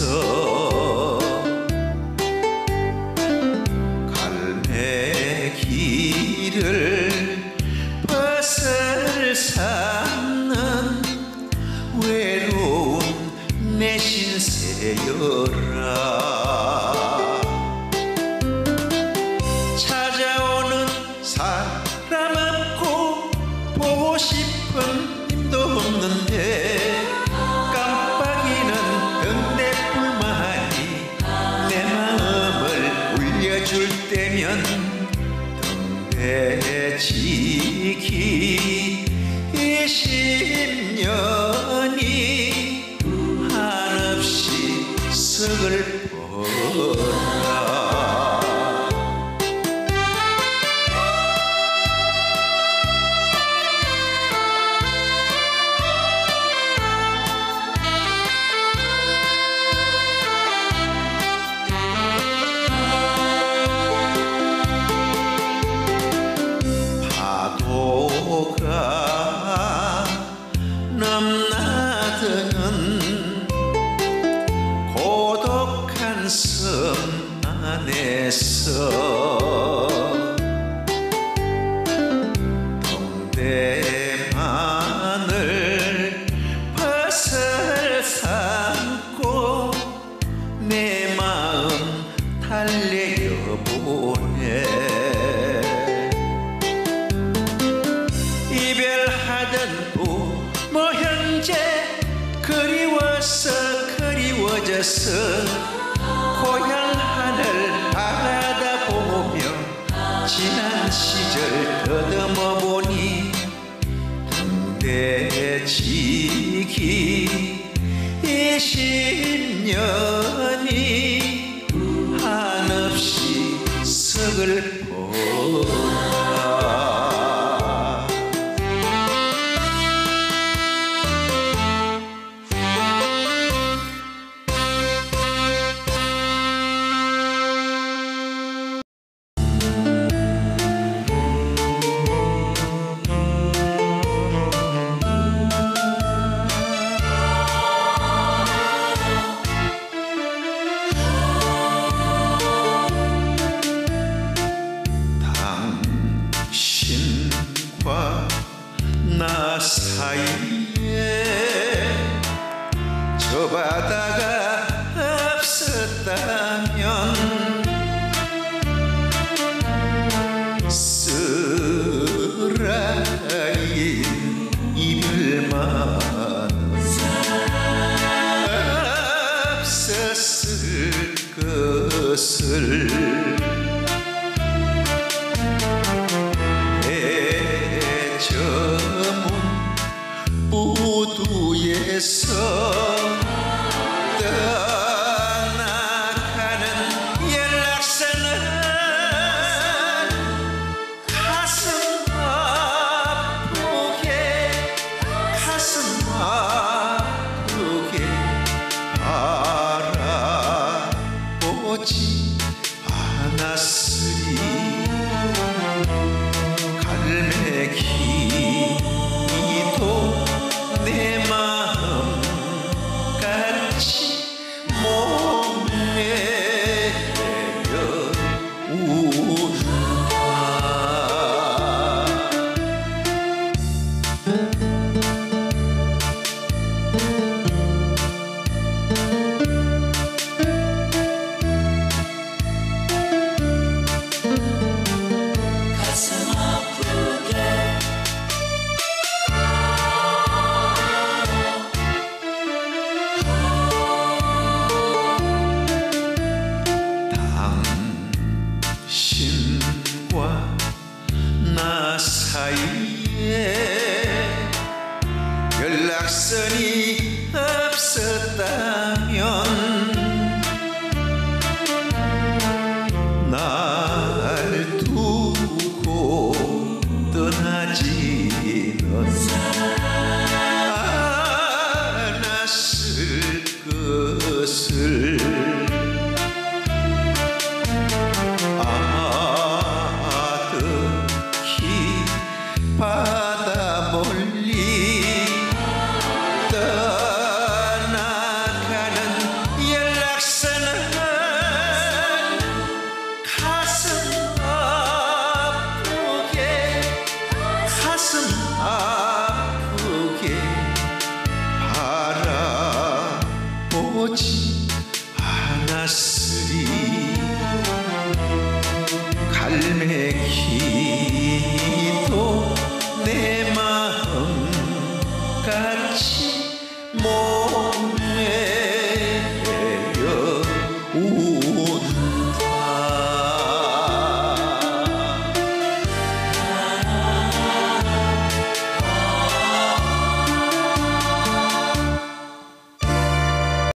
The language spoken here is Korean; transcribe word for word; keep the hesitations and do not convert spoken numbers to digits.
갈매길을 벗을 삼는 외로운 내 신세여라. 찾아오는 사람 없고 보고 싶은 님도 없는데 깜빡이는 등대불만이 내 마음을 울려줄 때면 등대 지기 이십 년이 한없이 서글퍼라. 파도가 넘나드는 고독한 섬 안에서 동대만을 벗을 삼고 내 마음 달래려보네. 이별하던 부모 형제 그리워서 그리워져서 고향 하늘 바라다보며 지난 시절 더듬어 보니 등대 지기 이십 년이 한없이 서글퍼라. 당신과 나 사이에 저 바다가 없었다면 쓰라린 이별만 없었을 것을 부두에서 떠나가는 연락선은 가슴 아프게 가슴 아프게 바라보지 않았으리. 갈매기도 내 마음 같이 목내려 운다. 당신과 나 사이에 연락선이 없었다면 날 두고 떠나지는 않았을 것을 바다 멀리 떠나가는 연락 다스리